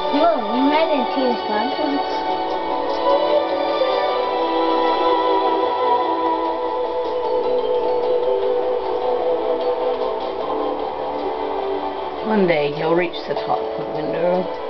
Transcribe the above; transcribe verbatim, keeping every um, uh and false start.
Look, you made it to your sponsors. One day he'll reach the top of the window.